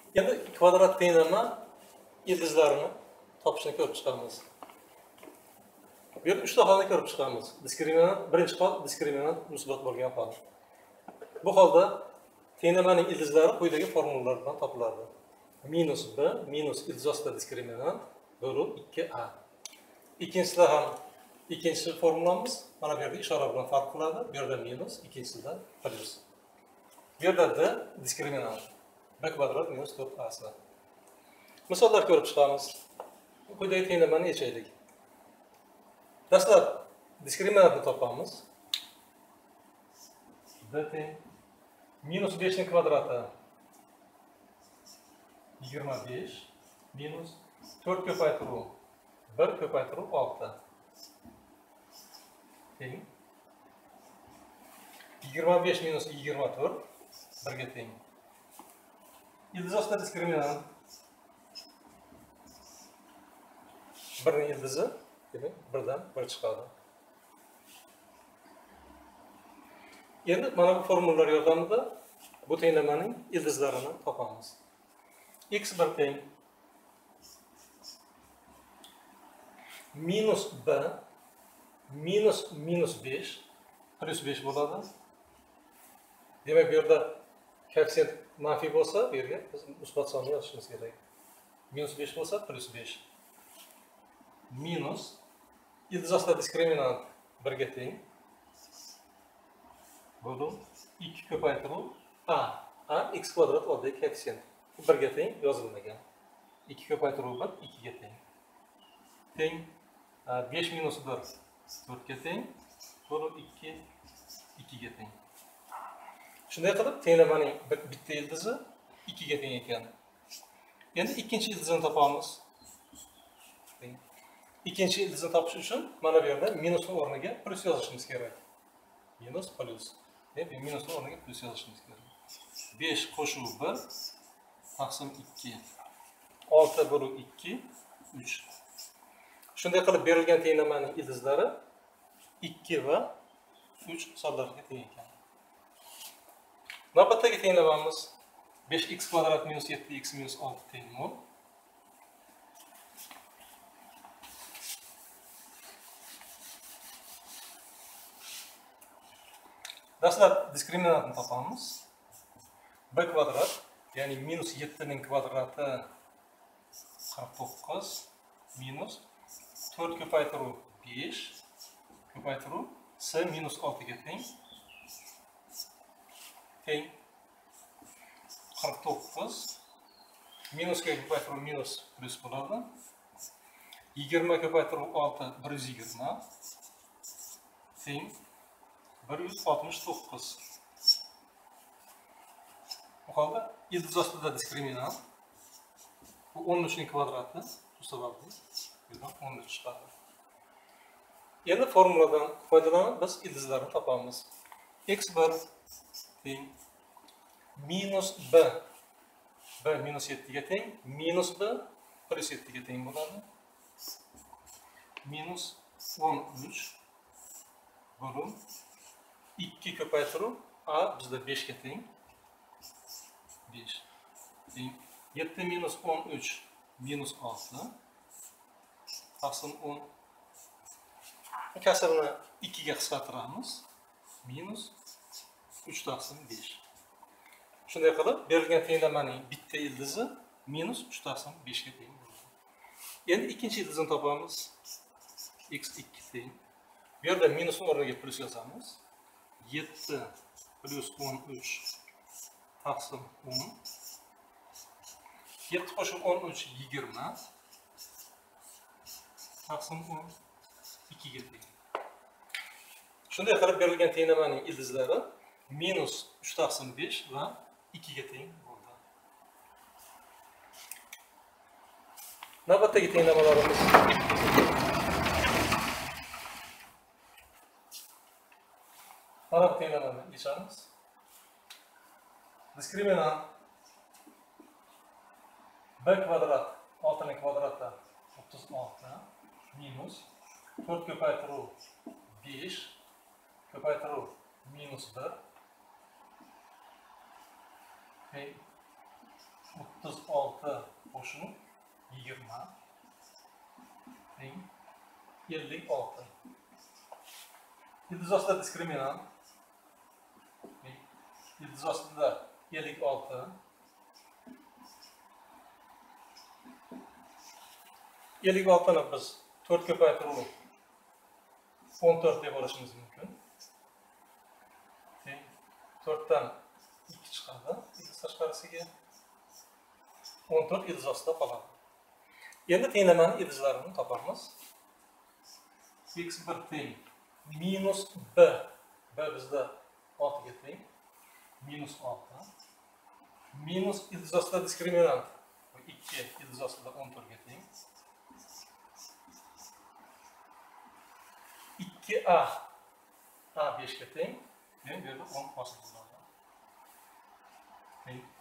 Endi kvadrat tenglama ildizlarini topishni ko'rib chiqamiz. Bu yerda 3 ta holni ko'rib chiqamiz. Diskriminant birinchi hol diskriminant musbat bo'lgan hol. Bu holda tenglamaning ildizlari quyidagi formulalar bilan topiladi. Minus b minus ildiz ostida diskriminant bo'lib 2a. Ikkinchisida ham ikkinchi formulamiz mana bu yerda ishora bilan farq qiladi. Bu yerda minus, ikkinchisida plyus. Bu yerda d diskriminant. B kvadrat minus 4ac. Misollar ko'rib chiqamiz. Quyidagi tenglamani yechaylik. Dastlab diskriminantni topamiz. D teng minus 5 ning kvadrati 25 minus 4 ko'paytiruv 1 ko'paytiruv 6 teng 25 minus 24 1 ga teng. Ildiz ostida diskriminant 1 ning ildizi, demak 1 dan 1 chiqadi. Endi mana bu formulalar yordamida bu tenglamaning ildizlarini topamiz. X1 teng minus b minus minus 5 plus 5 bo'ladi. Demak, bu yerda koeffitsient manfiy bo'lsa, bu yerga biz musbat sonni yozishimiz kerak. Minus 5 bo'lsa, plus 5. Minus ildiz ostida diskriminant 1 ga teng. Bo'lib 2 ko'paytiruv a. A x kvadrat oldagi koeffitsient. 1 ga teng yozilmagan. 2 ko'paytiruv 1 2 ga teng. Teng 5 minus 1 4 ga teng. Bo'lib 2 2 ga teng. Shunday qilib tenglamaning bitta ildizi 2 ga teng ekan. Endi ikkinchi ildizini topamiz. Ikkinchi ildizni topish uchun mana bu yerda minusning o'rniga plus yozishimiz kerak. Minus plus. Demak, minusning o'rniga plus yozishimiz kerak. 5 qo'shuv 1 taqsim 2. 6 bo'lib 2 3. Shunday qilib berilgan tenglamaning ildizlari 2 va 3 sonlariga teng ekan. Navbatdagi tenglamamiz 5x kvadrat minus 7x minus 6 teng 0. Dastlab diskriminantni topamiz. B kvadrat, ya'ni minus 7 ning kvadrati 49 minus 4 ko'paytiruv 5 ko'paytiruv s minus 6 ga teng. Teng 49 minusga ko'paytiruv minus plus bo'ladi. 20 ko'paytiruv 6 120 teng 169. Bu holda ildiz ostida diskriminant. Bu 13 ning kvadrati, shu sababli bundan 13 chiqadi. Endi formuladan foydalanib biz ildizlarni topamiz. x1 teng minus b. B minus 7 ga teng, minus b plus 7 ga teng bo'ladi. Minus 13 bo'lib 2 ko'paytiruv a bizda 5 ga teng. 5 teng 7 minus 13 minus 6 taqsim 10. Kasrni 2 ga qisqartiramiz. Minus 3 taqsim 5. Shunday qilib berilgan tenglamaning bitta ildizi minus 3 taqsim 5 ga teng bo'ladi. Endi ikkinchi ildizni topamiz. x2 teng. Bu yerda minusning o'rniga plus yozamiz. 7 plus 13 taqsim 10. 7 qo'shib 13 20 taqsim 10 2 ga teng. Shunday qilib berilgan tenglamaning ildizlari minus 3 taqsim 5 va 2 ga teng bo'ldi. Navbatdagi tenglamalarimiz mana bu tenglamani yechamiz. Diskriminant b kvadrat 6 ning kvadrati 36 minus 4 ko'paytiruv 5 ko'paytiruv minus 1 teng 36 qo'shib 20 teng 56. Yıldız ostida diskriminant. Yıldız ostida 56. 56'ni biz 4 ko'paytirib 14 deb olishimiz mumkin. 4'ten 2 chiqadi. Yıldız tashqarisiga 14 yıldız ostida qoladi. Endi tenglamani yıldızlarini topamiz. X1 teng minus b. B bizda 6 ga teng. Minus 6. Minus yıldız ostida diskriminant. 2 yıldız ostida 14 ga teng. 2a. A 5 ga teng. Men bu yerda 10 hosil bo'ladi. Teng.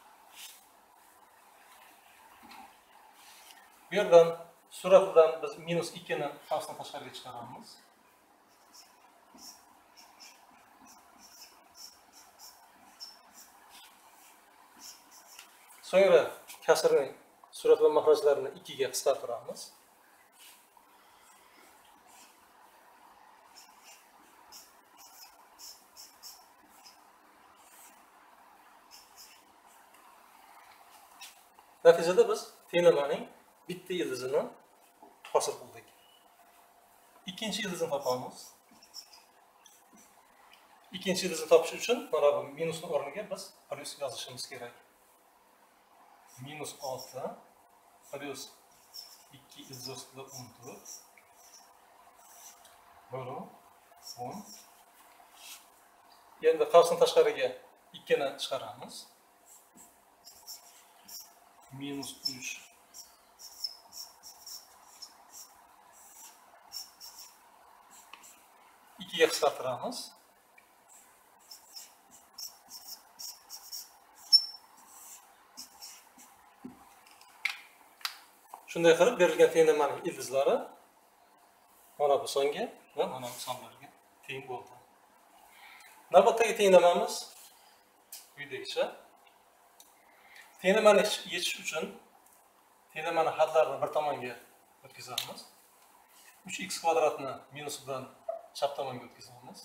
Bu yerdan suratidan biz minus 2 ni qavsdan tashqariga chiqaramiz. So'ngra kasrning surat va mahrajlarini 2 ga qisqartiramiz. Natijada biz tenglamaning bitta yıldızını hosil qildik. Ikkinchi yıldızni topamiz. Ikkinchi yıldızni topish uchun mana bu minusning o'rniga biz plus yozishimiz kerak. Minus 6 plus 2 yıldız ostida 14 bölü 10. Endi qavsdan tashqariga 2 ni chiqaramiz. Minus 3 2'ye qisqartiramiz. Shunday qilib berilgan tenglamaning ildizlari mana bu songa va mana bu sonlarga teng bo'ldi. Navbatdagi tenglamamiz quyidagicha. Tenglamani yechish uchun tenglamani hadlarini bir tomonga o'tkazamiz. 3x kvadratni minusidan chap tomonga o'tkazamiz.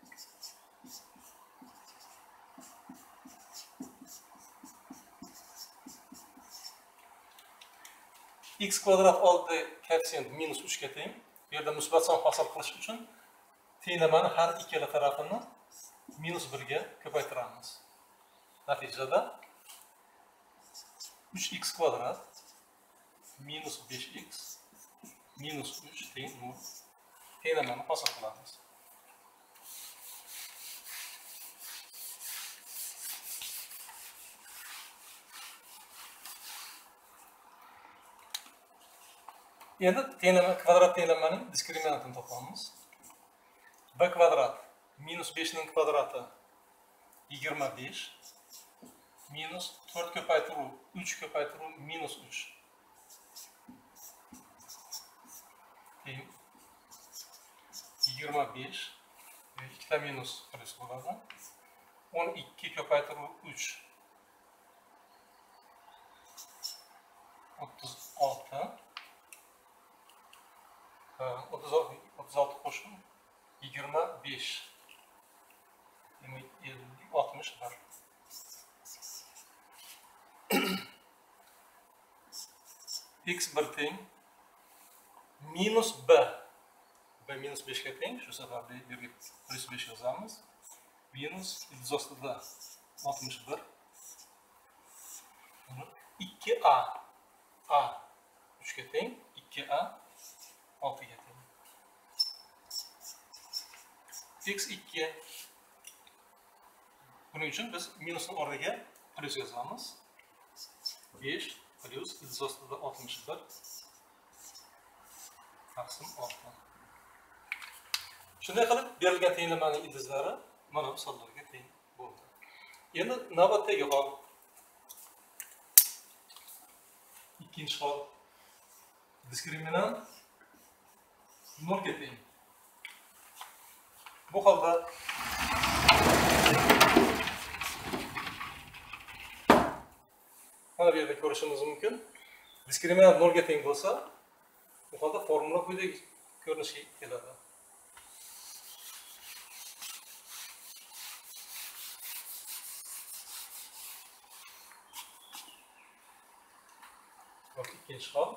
X kvadrat oldi koeffitsient minus 3 ga teng. Bu yerda musbat son hosil qilish uchun tenglamani har ikkala tarafini minus 1 ga ko'paytiramiz. Natijada 3x kvadrat minus 5x minus 3 teng 0 tenglamani hosil qilamiz. Endi kvadrat tenglamaning diskriminantini topamiz. B kvadrat minus 5 ning kvadrati 25 minus 4 ko'paytiruv 3 ko'paytiruv minus 3 teng 25 ikkita minus plus bo'ladi. 12 ko'paytiruv 3 36 36 qo'shib 25 61 x1 teng minus b. B minus 5 ga teng. Shu sababli bu yerga plus 5 yozamiz. Minus yıldız ostida 61 2a. A 3 ga teng. 2a 6 ga teng. x2 buning uchun biz minusning o'rniga plus yozamiz. 5 plus yıldız ostida 61 taqsim 6. Shunday qilib berilgan tenglamaning ildizlari mana bu sonlarga teng bo'ldi. Endi navbatdagi hol. Ikkinchi hol. Diskriminant 0 ga teng. Bu holda mana mana bu yerda ko'rishimiz mumkin. Diskriminant 0 ga teng bo'lsa, bu holda formula quyidagi ko'rinishga keladi. Bak, ikkinchi hol.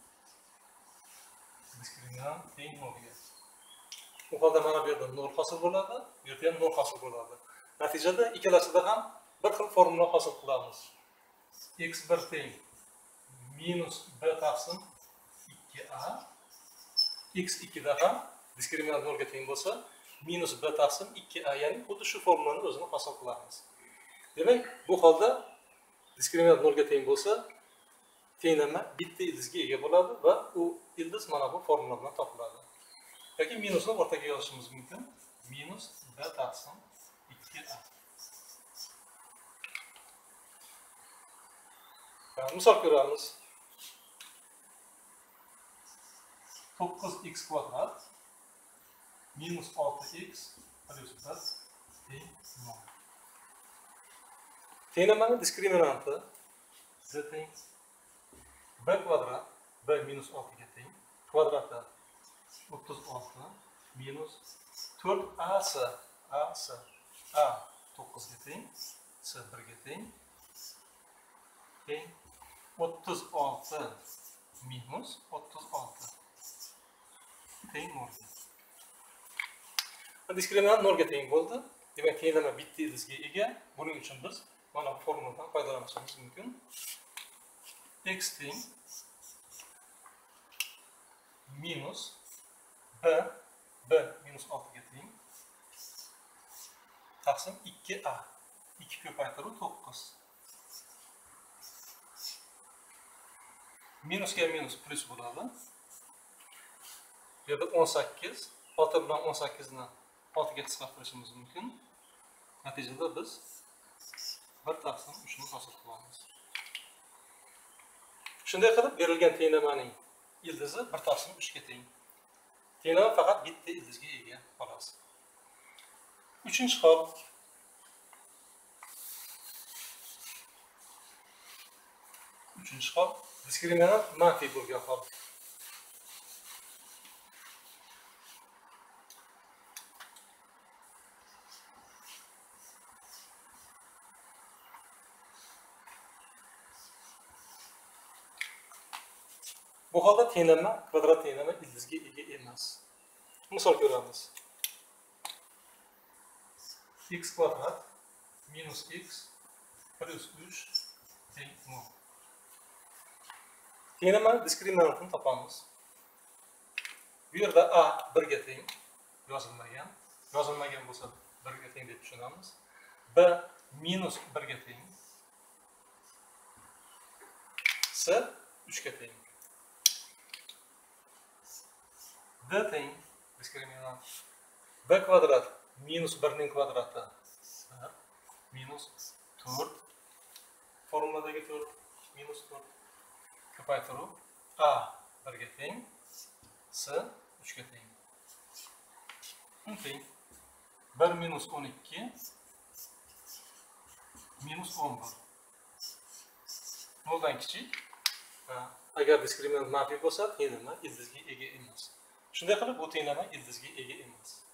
Diskriminant teng 0 ga. Bu holda mana bu yerda 0 hosil bo'ladi, bu yerda ham 0 hosil bo'ladi. Natijada ikkalasida ham bir xil formula hosil qilamiz. x1 teng minus b taqsim 2a, x2 da ham diskriminant 0 ga teng bo'lsa, minus b taqsim 2a, ya'ni xuddi shu formulani o'zini hosil qilamiz. Demak, bu holda diskriminant 0 ga teng bo'lsa, tenglama bitta ildizga ega bo'ladi va u ildiz mana bu formula bilan topiladi. Yoki minusni o'rtaga yozishimiz mumkin. Minus b taqsim 2a. Misol ko'ramiz. 9x kvadrat minus 6x plus 1 teng 0. Tenglamani diskriminanti z teng b kvadrat b minus 6 ga teng, kvadrati 36 minus 4ac a 9 ga teng, c 1 ga teng, teng 36 minus 36 teng 0 ga. Diskriminant 0 ga teng bo'ldi. Demak, tenglama bitta ildizga ega. Buning uchun biz mana bu formuladan foydalanishimiz mumkin. X teng minus b minus 6 ga teng taqsim 2a. 2 ko'paytiruv 9. Minusga minus plus bo'ladi. Bu yerda 18, 6 bilan 18 ni 6 ga qisqartirishimiz mumkin. Natijada biz 1 taqsim 3 ni hosil qilamiz. Shunday qilib berilgan tenglamaning ildizi 1 taqsim 3 ga teng. Tenglama faqat bitta ildizga ega, xolos. Uchinchi hol. Uchinchi hol diskriminant manfiy bo'lgan hol. Bu holda tenglama kvadrat tenglama ildizga ega emas. Misol ko'ramiz. X kvadrat minus x plus 3 teng 0. Tenglamani diskriminantini topamiz. Bu yerda a 1 ga teng yozilmagan. Yozilmagan bo'lsa 1 ga teng deb tushunamiz. B minus 1 ga teng. C 3 ga teng. D teng diskriminant b kvadrat minus 1 ning kvadrati minus 4 formuladagi 4 minus 4 ko'paytiruv a 1 ga teng, c 3 ga teng. Teng 1 minus 12 minus 11. 0 dan kichik. Agar diskriminant manfiy bo'lsa, tenglama ildizga ega emas. Shunday qilib, bu tenglama ildizga ega emas.